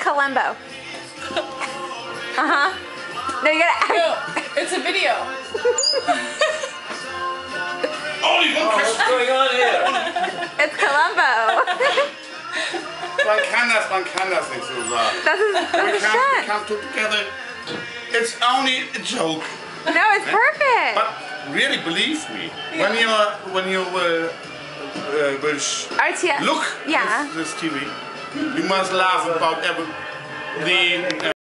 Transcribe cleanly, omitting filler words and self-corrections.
Columbo. No, you gotta. No, it's a video. Only one What's question. going on here? It's Columbo. Man kann das nicht so sagen. Das ist We schön. can't do together. It's only a joke. No, it's perfect. But really, believe me, when you will RTL. look Yeah. this TV, you must laugh about the